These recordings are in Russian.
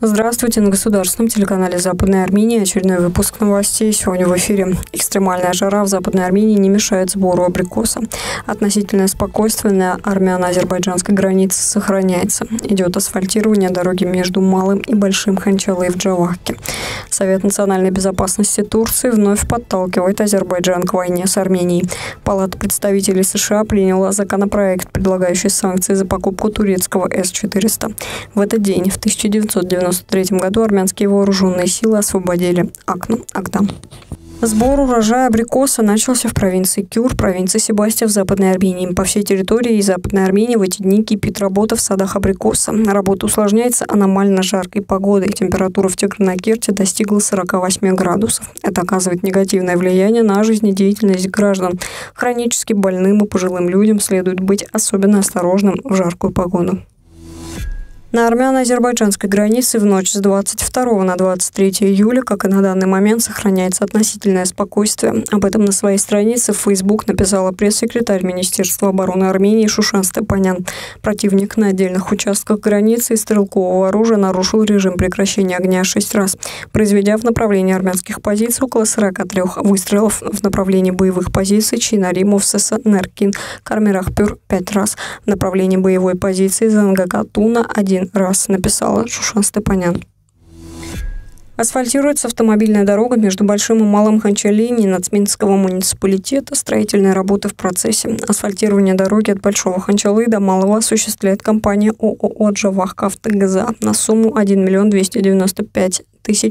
Здравствуйте, на государственном телеканале Западной Армении очередной выпуск новостей. Сегодня в эфире. Экстремальная жара в Западной Армении не мешает сбору абрикоса. Относительное спокойствие на армяно-азербайджанской границе сохраняется. Идет асфальтирование дороги между Малым и Большим Ханчалой в Джавахке. Совет национальной безопасности Турции вновь подталкивает Азербайджан к войне с Арменией. Палата представителей США приняла законопроект, предлагающий санкции за покупку турецкого С-400. В этот день, в 1993 году, армянские вооруженные силы освободили Агдам. Сбор урожая абрикоса начался в провинции Кюр, провинции Себастья в Западной Армении. По всей территории Западной Армении в эти дни кипит работа в садах абрикоса. Работа усложняется аномально жаркой погодой. Температура в Тигранакерте достигла 48 градусов. Это оказывает негативное влияние на жизнедеятельность граждан. Хронически больным и пожилым людям следует быть особенно осторожным в жаркую погоду. На армяно-азербайджанской границе в ночь с 22 на 23 июля, как и на данный момент, сохраняется относительное спокойствие. Об этом на своей странице в Facebook написала пресс-секретарь Министерства обороны Армении Шушан Степанян. Противник на отдельных участках границы из стрелкового оружия нарушил режим прекращения огня 6 раз, произведя в направлении армянских позиций около 43 выстрелов, в направлении боевых позиций Чинаримов, Неркин, Кармирахпюр 5 раз, в направлении боевой позиции Зангакатуна 1 раз, написала Шушан Степанян. Асфальтируется автомобильная дорога между Большим и Малым Ханчалини Нацминского муниципалитета. Строительные работы в процессе. Асфальтирование дороги от Большого Ханчалы до Малого осуществляет компания ООО «Джавахавтогаза» на сумму 1 295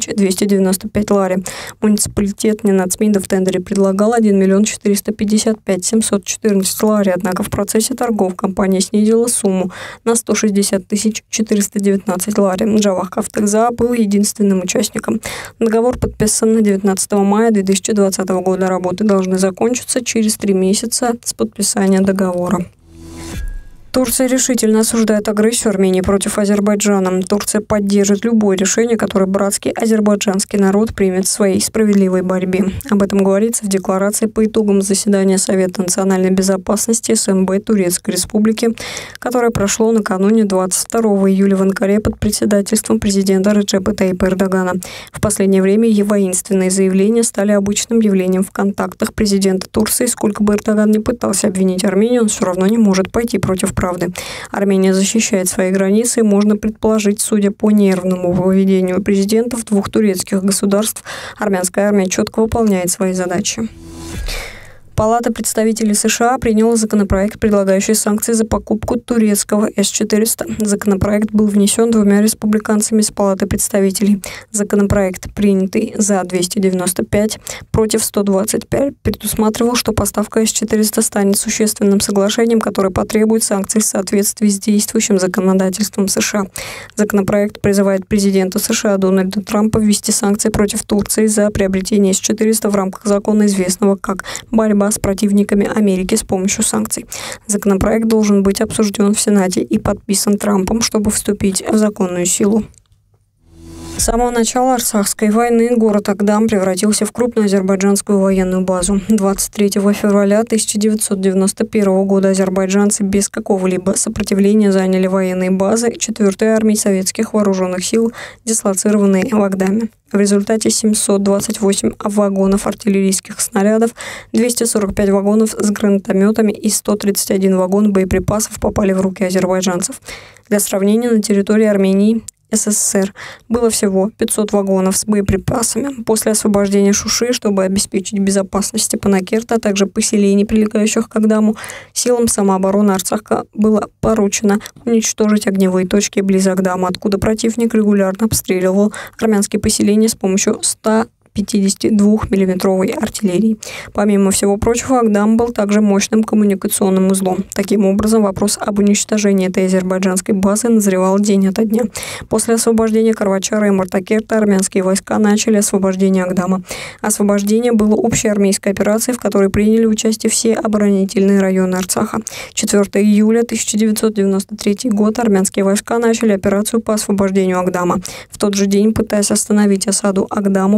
295 лари. Муниципалитет Нацминда в тендере предлагал 1 455 714 лари, однако в процессе торгов компания снизила сумму на 160 419 лари. Джавахавтогаза был единственным участником. Договор подписан на 19 мая 2020 года. Работы должны закончиться через 3 месяца с подписания договора. Турция решительно осуждает агрессию Армении против Азербайджана. Турция поддержит любое решение, которое братский азербайджанский народ примет в своей справедливой борьбе. Об этом говорится в декларации по итогам заседания Совета национальной безопасности СНБ Турецкой Республики, которое прошло накануне 22 июля в Анкаре под председательством президента Реджепа Тайипа Эрдогана. В последнее время ее воинственные заявления стали обычным явлением в контактах президента Турции. Сколько бы Эрдоган ни пытался обвинить Армению, он все равно не может пойти против правды. Армения защищает свои границы, и можно предположить, судя по нервному поведению президентов двух турецких государств, армянская армия четко выполняет свои задачи. Палата представителей США приняла законопроект, предлагающий санкции за покупку турецкого С-400. Законопроект был внесен 2 республиканцами из Палаты представителей. Законопроект, принятый за 295 против 125, предусматривал, что поставка С-400 станет существенным соглашением, которое потребует санкций в соответствии с действующим законодательством США. Законопроект призывает президента США Дональда Трампа ввести санкции против Турции за приобретение С-400 в рамках закона, известного как «Борьба с противниками Америки с помощью санкций». Законопроект должен быть обсужден в Сенате и подписан Трампом, чтобы вступить в законную силу. С самого начала Арцахской войны город Агдам превратился в крупную азербайджанскую военную базу. 23 февраля 1991 года азербайджанцы без какого-либо сопротивления заняли военные базы 4-й армии советских вооруженных сил, дислоцированные в Агдаме. В результате 728 вагонов артиллерийских снарядов, 245 вагонов с гранатометами и 131 вагон боеприпасов попали в руки азербайджанцев. Для сравнения, на территории Армении СССР было всего 500 вагонов с боеприпасами. После освобождения Шуши, чтобы обеспечить безопасность Степанакерта, а также поселений, прилегающих к Агдаму, силам самообороны Арцаха было поручено уничтожить огневые точки близ Агдама, откуда противник регулярно обстреливал армянские поселения с помощью 152-миллиметровой артиллерии. Помимо всего прочего, Агдам был также мощным коммуникационным узлом. Таким образом, вопрос об уничтожении этой азербайджанской базы назревал день ото дня. После освобождения Карвачара и Мартакерта армянские войска начали освобождение Агдама. Освобождение было общей армейской операцией, в которой приняли участие все оборонительные районы Арцаха. 4 июля 1993 год армянские войска начали операцию по освобождению Агдама. В тот же день, пытаясь остановить осаду Агдаму, противник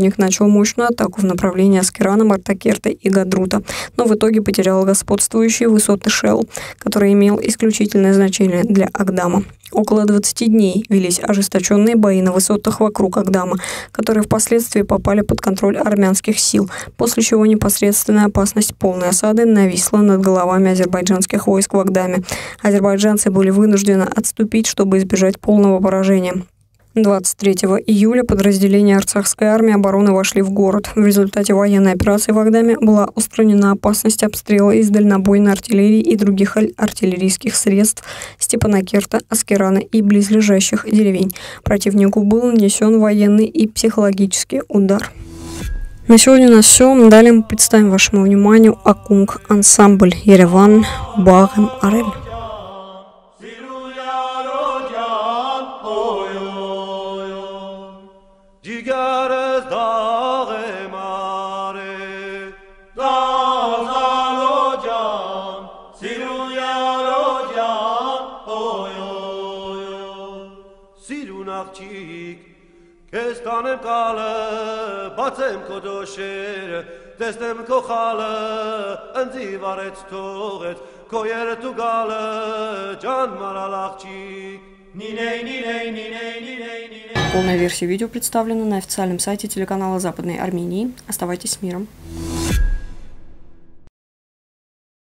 противник начал мощную атаку в направлении Аскерана, Мартакерта и Гадрута, но в итоге потерял господствующие высоты Шел, который имел исключительное значение для Агдама. Около 20 дней велись ожесточенные бои на высотах вокруг Агдама, которые впоследствии попали под контроль армянских сил, после чего непосредственная опасность полной осады нависла над головами азербайджанских войск в Агдаме. Азербайджанцы были вынуждены отступить, чтобы избежать полного поражения. 23 июля подразделения арцахской армии обороны вошли в город. В результате военной операции в Агдаме была устранена опасность обстрела из дальнобойной артиллерии и других артиллерийских средств Степанакерта, Аскерана и близлежащих деревень. Противнику был нанесен военный и психологический удар. На сегодня у нас все. Далее мы представим вашему вниманию Акунг ансамбль Ереван Багым Арель. Jigarez dağe mare, dağzal hocam, silun yar hocam, oy oy oy. Silun akçik, kestanem kale, batem kodosher, testem kochale, enzivaret toret, koyer tugale, can maral akçik. Полная версия видео представлена на официальном сайте телеканала Западной Армении. Оставайтесь с миром.